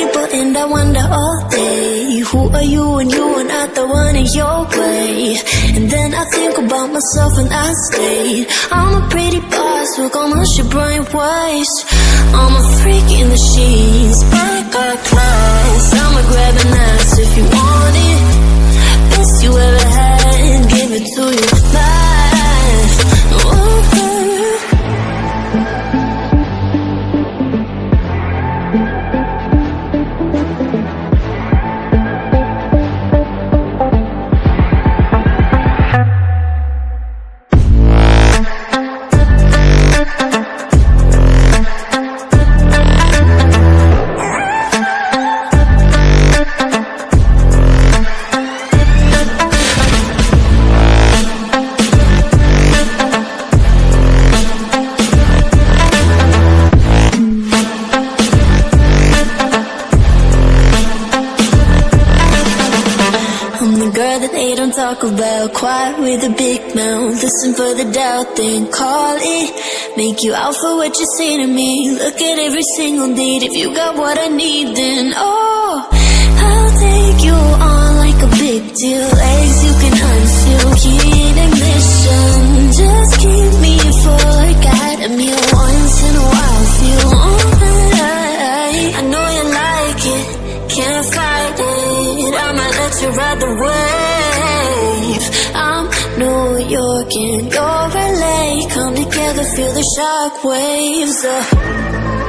people and I wonder all day, who are you and you are not the one in your way. And then I think about myself and I stay. I'm a pretty boss with almost your brain waves. I'm a freak in the sheets, but got class. I'ma grab an ass if you want it. Best you ever had, give it to you live. Ooh. Talk about quiet with a big mouth. Listen for the doubt, then call it. Make you out for what you say to me. Look at every single date. If you got what I need, then oh, I'll take you on like a big deal. Legs you can unseal, key in ignition. Just keep me for a guide. A meal once in a while. Feel alright. I know you like it, can't fight it. I'ma let you ride the wave. I'm New York and you're LA. Come together, feel the shock waves.